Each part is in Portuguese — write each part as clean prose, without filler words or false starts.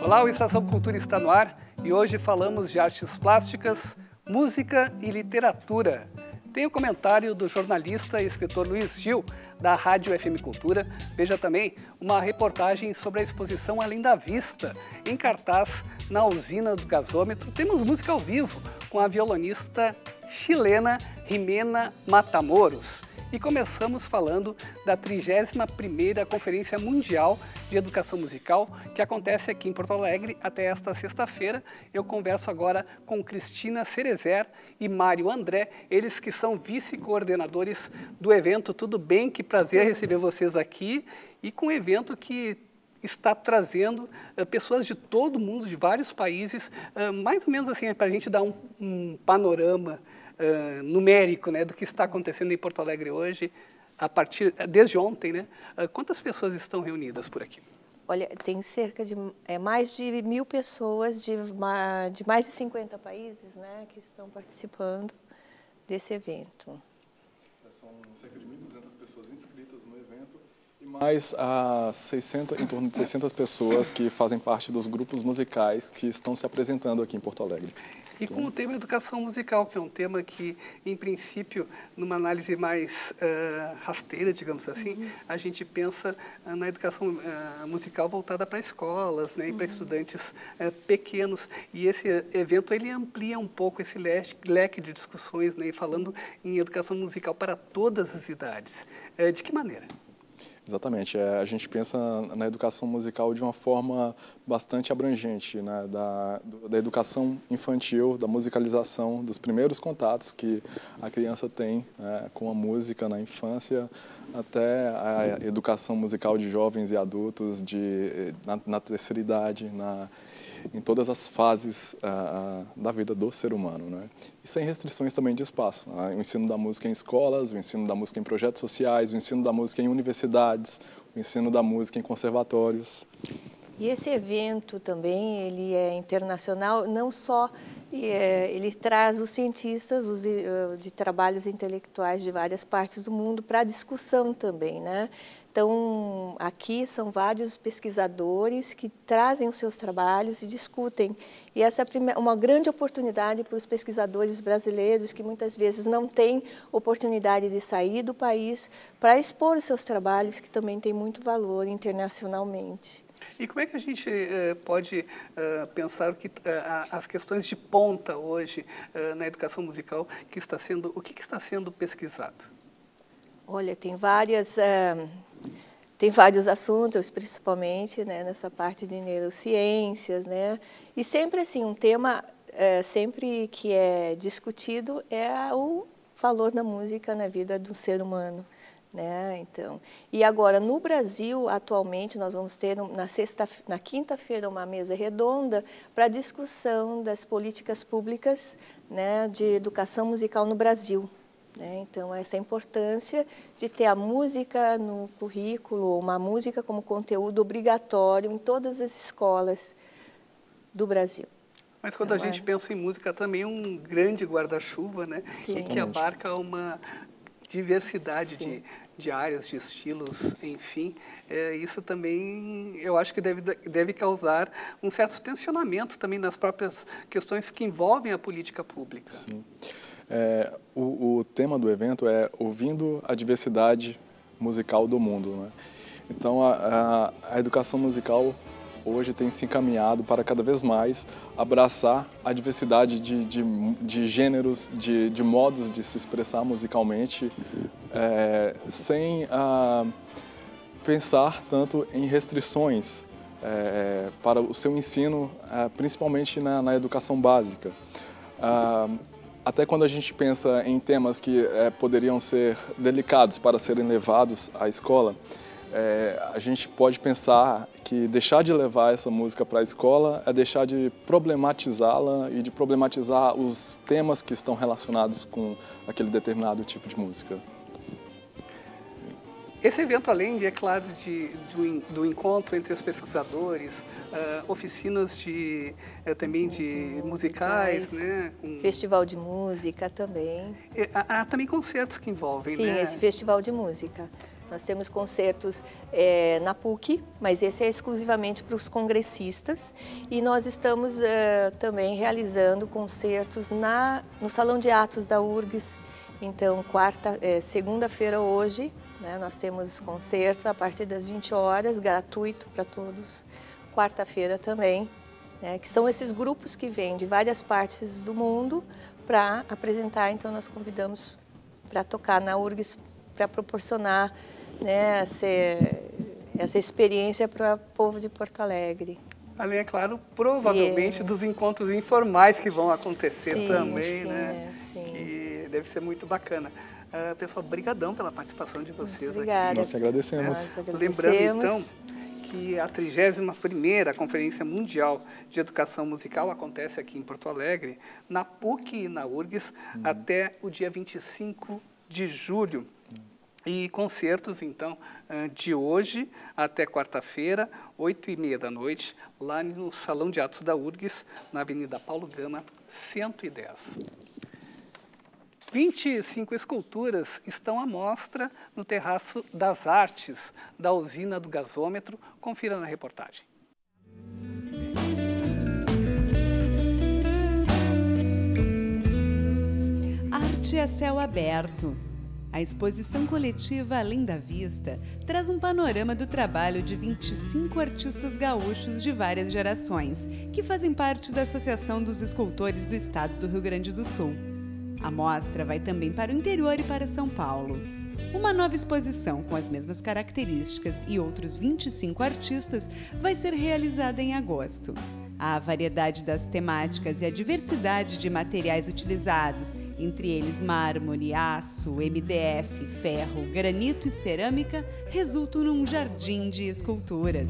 Olá, o Estação Cultura está no ar e hoje falamos de artes plásticas, música e literatura. Tem o comentário do jornalista e escritor Luiz Gil, da Rádio FM Cultura. Veja também uma reportagem sobre a exposição Além da Vista, em cartaz na usina do gasômetro. Temos música ao vivo com a violonista chilena Jimena Matamoros. E começamos falando da 31ª Conferência Mundial de Educação Musical, que acontece aqui em Porto Alegre até esta sexta-feira. Eu converso agora com Cristina Cerezer e Mário André, eles que são vice-coordenadores do evento. Tudo bem? Que prazer receber vocês aqui. E com um evento que está trazendo pessoas de todo mundo, de vários países, mais ou menos assim, para a gente dar um panorama numérico, né, do que está acontecendo em Porto Alegre hoje, desde ontem, né? Quantas pessoas estão reunidas por aqui? Olha, tem cerca de mais de 1.000 pessoas de mais de 50 países, né, que estão participando desse evento. São cerca de 1.200 pessoas inscritas no evento e mais em torno de 600 pessoas que fazem parte dos grupos musicais que estão se apresentando aqui em Porto Alegre. E com o tema educação musical, que é um tema que, em princípio, numa análise mais rasteira, digamos assim, a gente pensa na educação musical voltada para escolas, né, e para estudantes pequenos. E esse evento ele amplia um pouco esse leque de discussões, né, falando em educação musical para todas as idades. De que maneira? Exatamente. A gente pensa na educação musical de uma forma bastante abrangente, né? Da educação infantil, da musicalização, dos primeiros contatos que a criança tem, né, com a música na infância, até a educação musical de jovens e adultos na terceira idade, em todas as fases da vida do ser humano, né? E sem restrições também de espaço. O ensino da música em escolas, o ensino da música em projetos sociais, o ensino da música em universidades, o ensino da música em conservatórios. E esse evento também, ele é internacional, não só ele traz os cientistas de trabalhos intelectuais de várias partes do mundo para discussão também, né? Então, aqui são vários pesquisadores que trazem os seus trabalhos e discutem. E essa é uma grande oportunidade para os pesquisadores brasileiros que muitas vezes não têm oportunidade de sair do país para expor os seus trabalhos, que também têm muito valor internacionalmente. E como é que a gente pode pensar que as questões de ponta hoje na educação musical, o que está sendo pesquisado? Olha, tem vários assuntos, principalmente, né, nessa parte de neurociências, né? E sempre assim, um tema sempre que é discutido é o valor da música na vida do ser humano, né? Então, e agora no Brasil, atualmente, nós vamos ter na quinta-feira uma mesa redonda para discussão das políticas públicas, né, de educação musical no Brasil. Então, essa importância de ter a música no currículo, uma música como conteúdo obrigatório em todas as escolas do Brasil. Mas quando a gente pensa em música, também é um grande guarda-chuva, né? Sim. Que abarca uma diversidade de áreas, de estilos, enfim. Isso também, eu acho que deve causar um certo tensionamento também nas próprias questões que envolvem a política pública. Sim. O tema do evento é Ouvindo a Diversidade Musical do Mundo, né? Então, a educação musical hoje tem se encaminhado para cada vez mais abraçar a diversidade de gêneros, de modos de se expressar musicalmente, sem pensar tanto em restrições para o seu ensino, principalmente na educação básica. Até quando a gente pensa em temas que poderiam ser delicados para serem levados à escola, a gente pode pensar que deixar de levar essa música para a escola é deixar de problematizá-la e de problematizar os temas que estão relacionados com aquele determinado tipo de música. Esse evento, além, é claro, do encontro entre os pesquisadores, oficinas também de musicais, né? Festival de música também. Há também concertos que envolvem, Sim, né? esse festival de música. Nós temos concertos na PUC, mas esse é exclusivamente para os congressistas. E nós estamos também realizando concertos no Salão de Atos da URGS. Então, segunda-feira hoje, né, nós temos concerto a partir das 20 horas, gratuito para todos. Quarta-feira também, né, que são esses grupos que vêm de várias partes do mundo para apresentar. Então, nós convidamos para tocar na URGS, para proporcionar, né, essa experiência para o povo de Porto Alegre. Além, é claro, provavelmente dos encontros informais que vão acontecer também, né? Sim. Que deve ser muito bacana. Pessoal, brigadão pela participação de vocês. Obrigada. Aqui. Nós que agradecemos. Nós agradecemos. Lembrando, então, que a 31ª Conferência Mundial de Educação Musical acontece aqui em Porto Alegre, na PUC e na URGS, até o dia 25 de julho. E concertos, então, de hoje até quarta-feira, 8h30 da noite, lá no Salão de Atos da URGS, na Avenida Paulo Gama, 110. 25 esculturas estão à mostra no Terraço das Artes da usina do gasômetro. Confira na reportagem. Arte a céu aberto. A exposição coletiva Além da Vista traz um panorama do trabalho de 25 artistas gaúchos de várias gerações, que fazem parte da Associação dos Escultores do Estado do Rio Grande do Sul. A mostra vai também para o interior e para São Paulo. Uma nova exposição com as mesmas características e outros 25 artistas vai ser realizada em agosto. A variedade das temáticas e a diversidade de materiais utilizados, entre eles mármore, aço, MDF, ferro, granito e cerâmica, resultam num jardim de esculturas.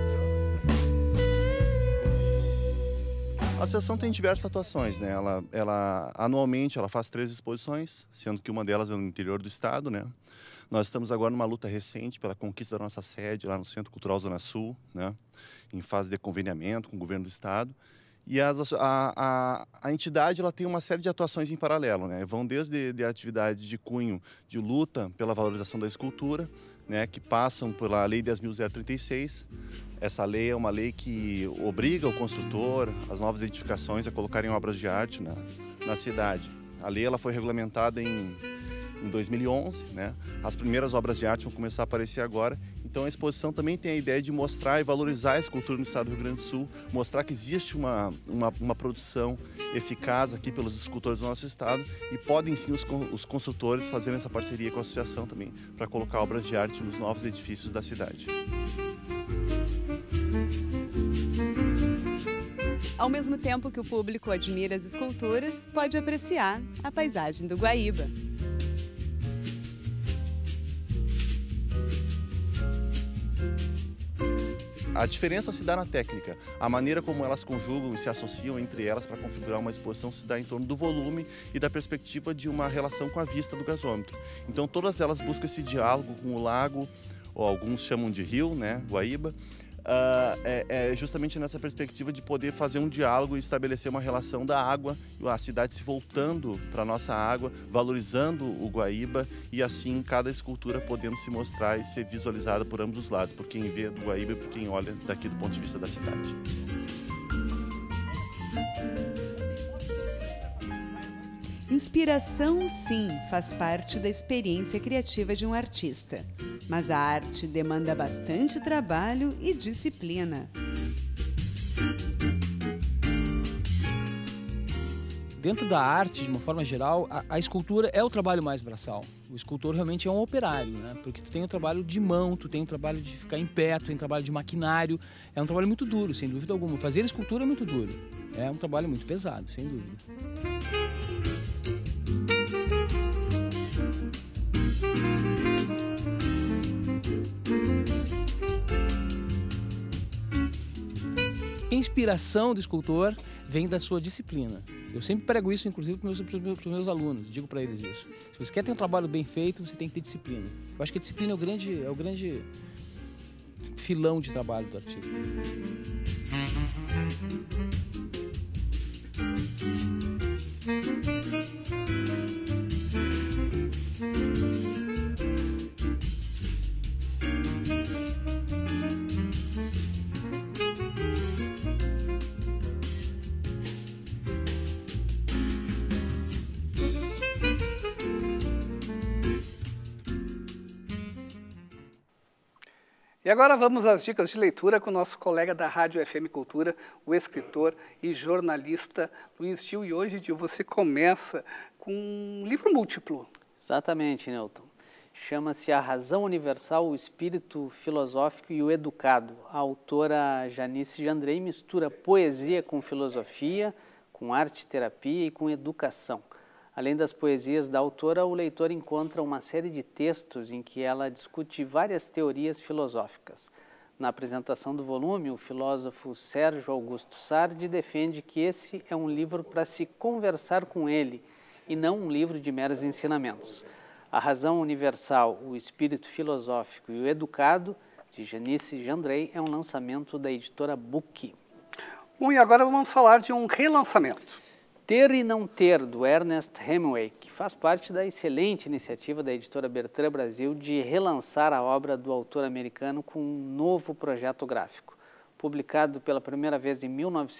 A associação tem diversas atuações, né? Anualmente ela faz 3 exposições, sendo que uma delas é no interior do estado, né? Nós estamos agora numa luta recente pela conquista da nossa sede lá no Centro Cultural Zona Sul, né? Em fase de conveniamento com o governo do estado. E a entidade ela tem uma série de atuações em paralelo, né? Vão desde atividades de cunho de luta pela valorização da escultura, né? Que passam pela Lei 10.036. Essa lei é uma lei que obriga o construtor, as novas edificações, a colocarem obras de arte na cidade. A lei ela foi regulamentada em 2011, né? As primeiras obras de arte vão começar a aparecer agora. Então a exposição também tem a ideia de mostrar e valorizar a escultura no estado do Rio Grande do Sul, mostrar que existe uma produção eficaz aqui pelos escultores do nosso estado e podem sim os construtores fazerem essa parceria com a associação também para colocar obras de arte nos novos edifícios da cidade. Ao mesmo tempo que o público admira as esculturas, pode apreciar a paisagem do Guaíba. A diferença se dá na técnica. A maneira como elas conjugam e se associam entre elas para configurar uma exposição se dá em torno do volume e da perspectiva de uma relação com a vista do gasômetro. Então todas elas buscam esse diálogo com o lago, ou alguns chamam de rio, né, Guaíba, justamente nessa perspectiva de poder fazer um diálogo e estabelecer uma relação da água, a cidade se voltando para a nossa água, valorizando o Guaíba e assim cada escultura podendo se mostrar e ser visualizada por ambos os lados, por quem vê do Guaíba e por quem olha daqui do ponto de vista da cidade. Inspiração, sim, faz parte da experiência criativa de um artista. Mas a arte demanda bastante trabalho e disciplina. Dentro da arte, de uma forma geral, a escultura é o trabalho mais braçal. O escultor realmente é um operário, né? Porque tu tem o trabalho de mão, tu tem o trabalho de ficar em pé, tu tem o trabalho de maquinário. É um trabalho muito duro, sem dúvida alguma. Fazer escultura é muito duro. É um trabalho muito pesado, sem dúvida. A inspiração do escultor vem da sua disciplina. Eu sempre prego isso, inclusive, para os meus alunos, digo para eles isso. Se você quer ter um trabalho bem feito, você tem que ter disciplina. Eu acho que a disciplina é o grande filão de trabalho do artista. E agora vamos às dicas de leitura com o nosso colega da Rádio FM Cultura, o escritor e jornalista Luiz Gil. E hoje, Gil, você começa com um livro múltiplo. Exatamente, Newton. Chama-se A Razão Universal, o Espírito Filosófico e o Educado. A autora Janice Jandrei mistura poesia com filosofia, com arte-terapia e com educação. Além das poesias da autora, o leitor encontra uma série de textos em que ela discute várias teorias filosóficas. Na apresentação do volume, o filósofo Sérgio Augusto Sardi defende que esse é um livro para se conversar com ele e não um livro de meros ensinamentos. A Razão Universal, o Espírito Filosófico e o Educado, de Janice Jandrei, é um lançamento da editora Book. Bom, e agora vamos falar de um relançamento. Ter e Não Ter, do Ernest Hemingway, que faz parte da excelente iniciativa da editora Bertrand Brasil de relançar a obra do autor americano com um novo projeto gráfico. Publicado pela primeira vez em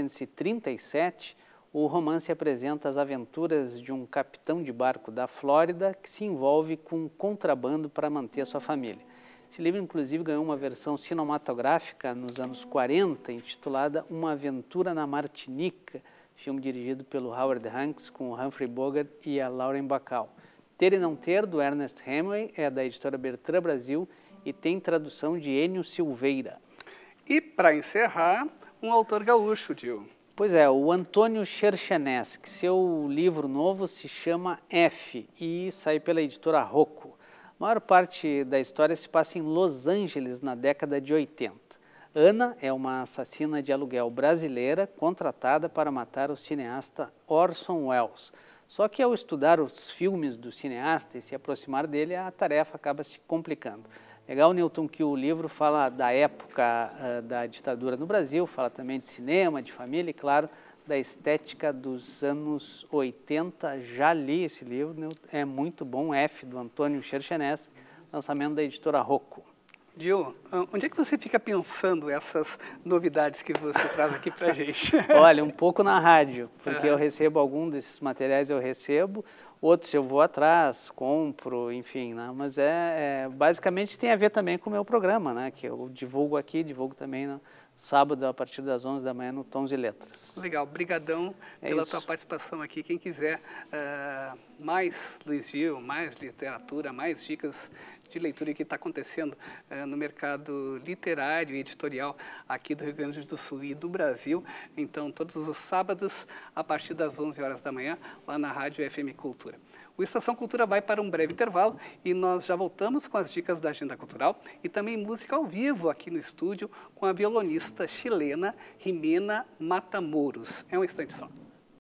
1937, o romance apresenta as aventuras de um capitão de barco da Flórida que se envolve com contrabando para manter sua família. Esse livro, inclusive, ganhou uma versão cinematográfica nos anos 40, intitulada Uma Aventura na Martinica, filme dirigido pelo Howard Hanks, com o Humphrey Bogart e a Lauren Bacall. Ter e Não Ter, do Ernest Hemingway, é da editora Bertrand Brasil e tem tradução de Enio Silveira. E, para encerrar, um autor gaúcho, Gil. Pois é, o Antônio Cherchenesky. Seu livro novo se chama F e sai pela editora Rocco. A maior parte da história se passa em Los Angeles, na década de 80. Ana é uma assassina de aluguel brasileira contratada para matar o cineasta Orson Welles. Só que ao estudar os filmes do cineasta e se aproximar dele, a tarefa acaba se complicando. Legal, Newton, que o livro fala da época da ditadura no Brasil, fala também de cinema, de família e, claro, da estética dos anos 80. Já li esse livro, Newton, é muito bom, F, do Antônio Cherchenesky, lançamento da editora Rocco. Gil, onde é que você fica pensando essas novidades que você traz aqui pra gente? Olha, um pouco na rádio, porque eu recebo algum desses materiais, outros eu vou atrás, compro, enfim, né? Mas basicamente tem a ver também com o meu programa, né? Que eu divulgo aqui, divulgo também no sábado a partir das 11 da manhã no Tons e Letras. Legal, brigadão pela tua participação aqui. Quem quiser mais Luiz Gil, mais literatura, mais dicas de leitura que está acontecendo no mercado literário e editorial aqui do Rio Grande do Sul e do Brasil. Então, todos os sábados, a partir das 11 horas da manhã, lá na Rádio FM Cultura. O Estação Cultura vai para um breve intervalo e nós já voltamos com as dicas da agenda cultural e também música ao vivo aqui no estúdio com a violonista chilena Jimena Matamoros. É um instante só.